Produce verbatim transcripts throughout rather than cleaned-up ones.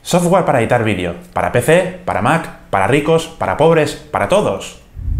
Software para editar vídeo, para P C, para Mac, para ricos, para pobres, para todos.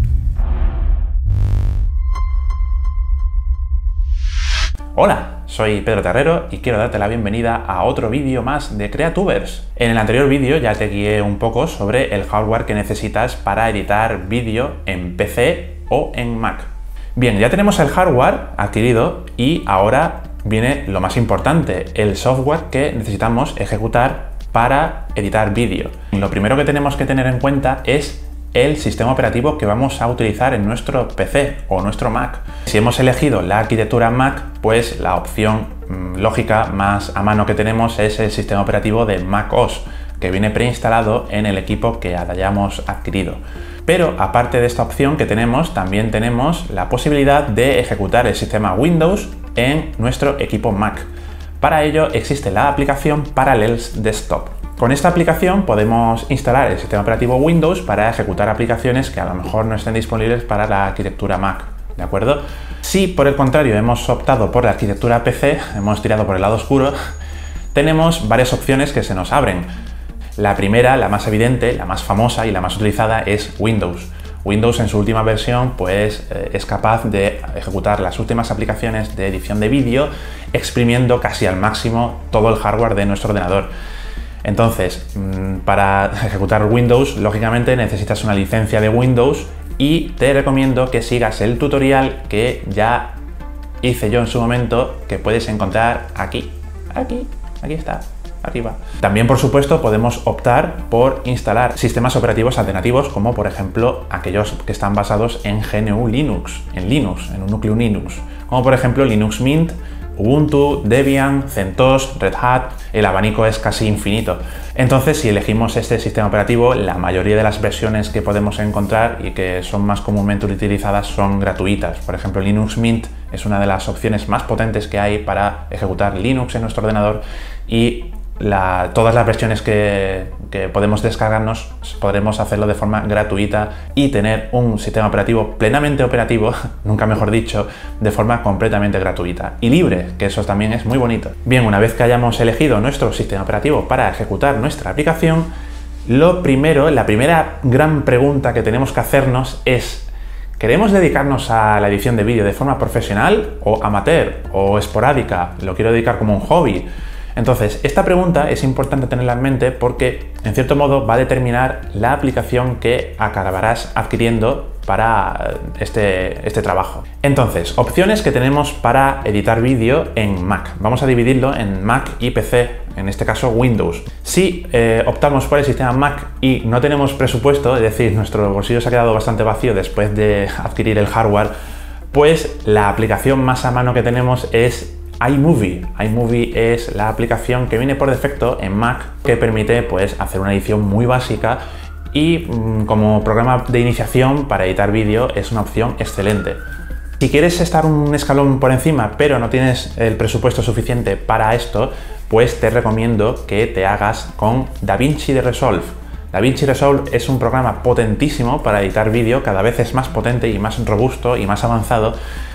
Hola, soy Pedro Terrero y quiero darte la bienvenida a otro vídeo más de Creatubers. En el anterior vídeo ya te guié un poco sobre el hardware que necesitas para editar vídeo en P C o en Mac. Bien, ya tenemos el hardware adquirido y ahora viene lo más importante, el software que necesitamos ejecutar para editar vídeo. Lo primero que tenemos que tener en cuenta es el sistema operativo que vamos a utilizar en nuestro P C o nuestro Mac. Si hemos elegido la arquitectura Mac, pues la opción mmm, lógica más a mano que tenemos es el sistema operativo de macOS, que viene preinstalado en el equipo que hayamos adquirido. Pero aparte de esta opción que tenemos, también tenemos la posibilidad de ejecutar el sistema Windows en nuestro equipo Mac. Para ello existe la aplicación Parallels Desktop. Con esta aplicación podemos instalar el sistema operativo Windows para ejecutar aplicaciones que a lo mejor no estén disponibles para la arquitectura Mac, ¿de acuerdo? Si por el contrario hemos optado por la arquitectura P C, hemos tirado por el lado oscuro, tenemos varias opciones que se nos abren. La primera, la más evidente, la más famosa y la más utilizada es Windows. Windows en su última versión pues eh, es capaz de ejecutar las últimas aplicaciones de edición de vídeo exprimiendo casi al máximo todo el hardware de nuestro ordenador. Entonces, para ejecutar Windows, lógicamente necesitas una licencia de Windows y te recomiendo que sigas el tutorial que ya hice yo en su momento, que puedes encontrar aquí, aquí, aquí está, arriba. También, por supuesto, podemos optar por instalar sistemas operativos alternativos, como por ejemplo aquellos que están basados en G N U Linux, en Linux, en un núcleo Linux, como por ejemplo Linux Mint, Ubuntu, Debian, CentOS, Red Hat, el abanico es casi infinito. Entonces, si elegimos este sistema operativo, la mayoría de las versiones que podemos encontrar y que son más comúnmente utilizadas son gratuitas. Por ejemplo, Linux Mint es una de las opciones más potentes que hay para ejecutar Linux en nuestro ordenador y la, todas las versiones que, que podemos descargarnos podremos hacerlo de forma gratuita y tener un sistema operativo plenamente operativo, nunca mejor dicho, de forma completamente gratuita y libre, que eso también es muy bonito. Bien, una vez que hayamos elegido nuestro sistema operativo para ejecutar nuestra aplicación, lo primero, la primera gran pregunta que tenemos que hacernos es: ¿queremos dedicarnos a la edición de vídeo de forma profesional o amateur o esporádica? ¿Lo quiero dedicar como un hobby? Entonces, esta pregunta es importante tenerla en mente porque, en cierto modo, va a determinar la aplicación que acabarás adquiriendo para este, este trabajo. Entonces, opciones que tenemos para editar vídeo en Mac. Vamos a dividirlo en Mac y P C, en este caso Windows. Si eh, optamos por el sistema Mac y no tenemos presupuesto, es decir, nuestro bolsillo se ha quedado bastante vacío después de adquirir el hardware, pues la aplicación más a mano que tenemos es iMovie. iMovie es la aplicación que viene por defecto en Mac que permite pues hacer una edición muy básica y mmm, como programa de iniciación para editar vídeo es una opción excelente. Si quieres estar un escalón por encima pero no tienes el presupuesto suficiente para esto, pues te recomiendo que te hagas con DaVinci Resolve. DaVinci Resolve es un programa potentísimo para editar vídeo, cada vez es más potente y más robusto y más avanzado.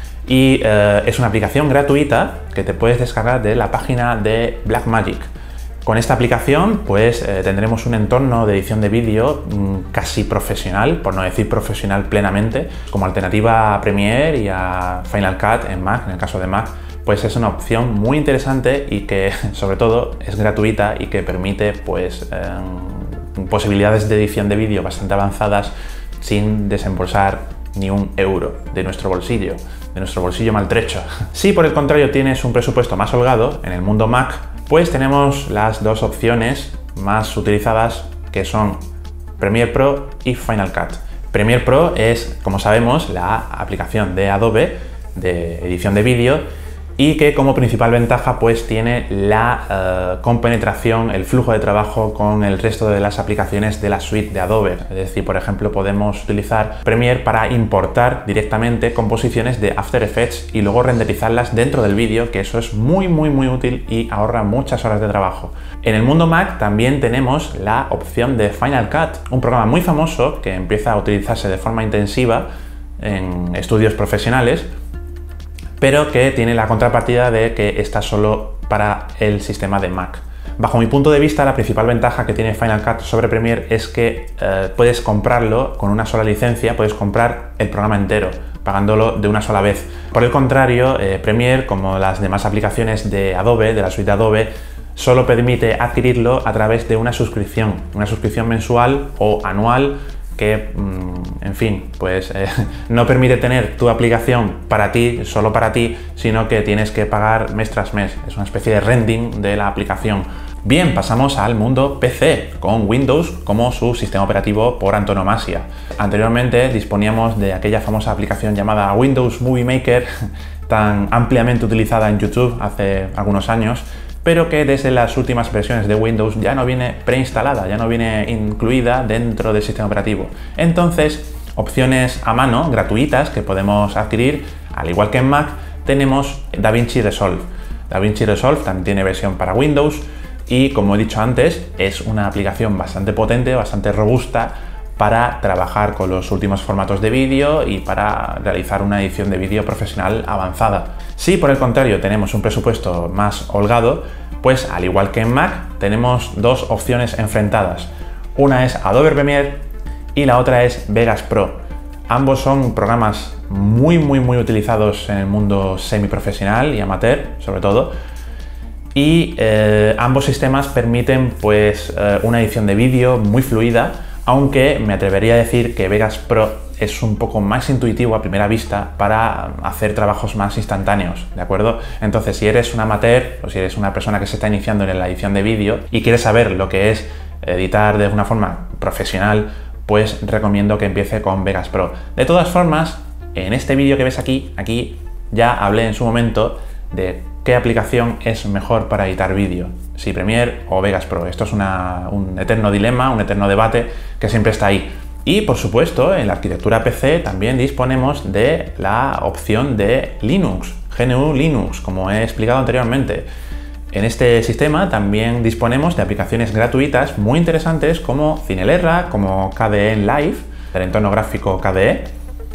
Y eh, es una aplicación gratuita que te puedes descargar de la página de Blackmagic. Con esta aplicación pues eh, tendremos un entorno de edición de vídeo mmm, casi profesional, por no decir profesional plenamente, como alternativa a Premiere y a Final Cut en Mac, en el caso de Mac, pues es una opción muy interesante y que sobre todo es gratuita y que permite pues eh, posibilidades de edición de vídeo bastante avanzadas sin desembolsar ni un euro de nuestro bolsillo, de nuestro bolsillo maltrecho. Si por el contrario tienes un presupuesto más holgado en el mundo Mac, pues tenemos las dos opciones más utilizadas que son Premiere Pro y Final Cut. Premiere Pro es, como sabemos, la aplicación de Adobe de edición de vídeo y que como principal ventaja pues tiene la uh, compenetración, el flujo de trabajo con el resto de las aplicaciones de la suite de Adobe. Es decir, por ejemplo, podemos utilizar Premiere para importar directamente composiciones de After Effects y luego renderizarlas dentro del vídeo, que eso es muy muy muy útil y ahorra muchas horas de trabajo. En el mundo Mac también tenemos la opción de Final Cut, un programa muy famoso que empieza a utilizarse de forma intensiva en estudios profesionales, pero que tiene la contrapartida de que está solo para el sistema de Mac. Bajo mi punto de vista, la principal ventaja que tiene Final Cut sobre Premiere es que eh, puedes comprarlo con una sola licencia, puedes comprar el programa entero, pagándolo de una sola vez. Por el contrario, eh, Premiere, como las demás aplicaciones de Adobe, de la suite de Adobe, solo permite adquirirlo a través de una suscripción, una suscripción mensual o anual que, en fin, pues eh, no permite tener tu aplicación para ti, solo para ti, sino que tienes que pagar mes tras mes. Es una especie de rending de la aplicación. Bien, pasamos al mundo P C, con Windows como su sistema operativo por antonomasia. Anteriormente disponíamos de aquella famosa aplicación llamada Windows Movie Maker, tan ampliamente utilizada en YouTube hace algunos años, pero que desde las últimas versiones de Windows ya no viene preinstalada, ya no viene incluida dentro del sistema operativo. Entonces, opciones a mano, gratuitas, que podemos adquirir, al igual que en Mac, tenemos DaVinci Resolve. DaVinci Resolve también tiene versión para Windows y, como he dicho antes, es una aplicación bastante potente, bastante robusta para trabajar con los últimos formatos de vídeo y para realizar una edición de vídeo profesional avanzada. Si por el contrario tenemos un presupuesto más holgado, pues al igual que en Mac tenemos dos opciones enfrentadas. Una es Adobe Premiere y la otra es Vegas Pro. Ambos son programas muy muy muy utilizados en el mundo semiprofesional y amateur, sobre todo. Y eh, ambos sistemas permiten pues eh, una edición de vídeo muy fluida, aunque me atrevería a decir que Vegas Pro es un poco más intuitivo a primera vista para hacer trabajos más instantáneos, ¿de acuerdo? Entonces, si eres un amateur o si eres una persona que se está iniciando en la edición de vídeo y quieres saber lo que es editar de una forma profesional, pues recomiendo que empiece con Vegas Pro. De todas formas, en este vídeo que ves aquí, aquí ya hablé en su momento de qué aplicación es mejor para editar vídeo, si Premiere o Vegas Pro. Esto es una, un eterno dilema, un eterno debate que siempre está ahí. Y por supuesto, en la arquitectura P C también disponemos de la opción de Linux, G N U Linux, como he explicado anteriormente. En este sistema también disponemos de aplicaciones gratuitas muy interesantes como Cinelerra, como K D E en Live, el entorno gráfico K D E,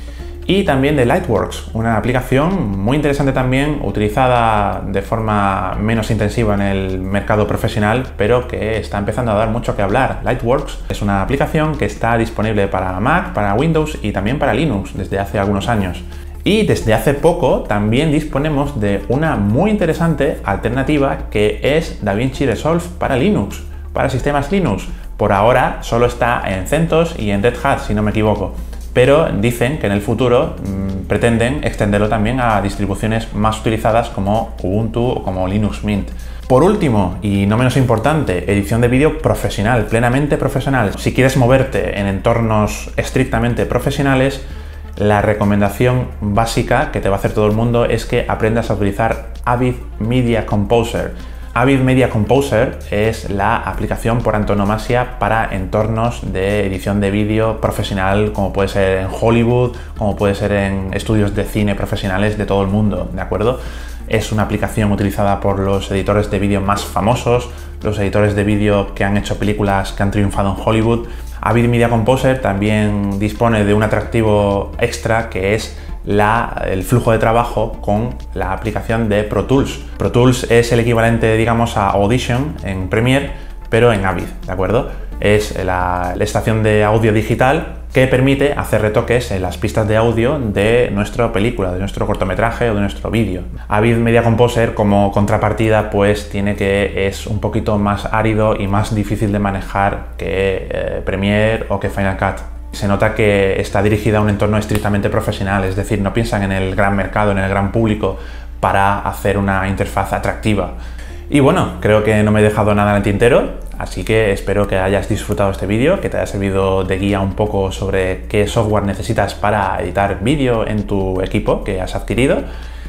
y también de Lightworks, una aplicación muy interesante también, utilizada de forma menos intensiva en el mercado profesional, pero que está empezando a dar mucho que hablar. Lightworks es una aplicación que está disponible para Mac, para Windows y también para Linux desde hace algunos años. Y desde hace poco también disponemos de una muy interesante alternativa que es DaVinci Resolve para Linux, para sistemas Linux. Por ahora solo está en CentOS y en Red Hat, si no me equivoco. Pero dicen que en el futuro mmm, pretenden extenderlo también a distribuciones más utilizadas como Ubuntu o como Linux Mint. Por último, y no menos importante, edición de vídeo profesional, plenamente profesional. Si quieres moverte en entornos estrictamente profesionales, la recomendación básica que te va a hacer todo el mundo es que aprendas a utilizar Avid Media Composer. Avid Media Composer es la aplicación por antonomasia para entornos de edición de vídeo profesional, como puede ser en Hollywood, como puede ser en estudios de cine profesionales de todo el mundo, ¿de acuerdo? Es una aplicación utilizada por los editores de vídeo más famosos, los editores de vídeo que han hecho películas que han triunfado en Hollywood. Avid Media Composer también dispone de un atractivo extra que es La, el flujo de trabajo con la aplicación de Pro Tools. Pro Tools es el equivalente, digamos, a Audition en Premiere, pero en Avid, ¿de acuerdo? Es la, la estación de audio digital que permite hacer retoques en las pistas de audio de nuestra película, de nuestro cortometraje o de nuestro vídeo. Avid Media Composer, como contrapartida, pues tiene que es un poquito más árido y más difícil de manejar que eh, Premiere o que Final Cut. Se nota que está dirigida a un entorno estrictamente profesional, es decir, no piensan en el gran mercado, en el gran público, para hacer una interfaz atractiva. Y bueno, creo que no me he dejado nada en el tintero, así que espero que hayas disfrutado este vídeo, que te haya servido de guía un poco sobre qué software necesitas para editar vídeo en tu equipo que has adquirido.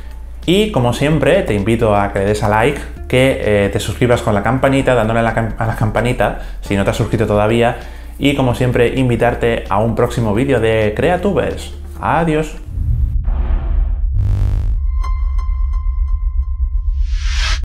Y como siempre, te invito a que le des a like, que eh, te suscribas con la campanita, dándole a la, cam a la campanita si no te has suscrito todavía. Y como siempre, invitarte a un próximo vídeo de CreaTubers. Adiós.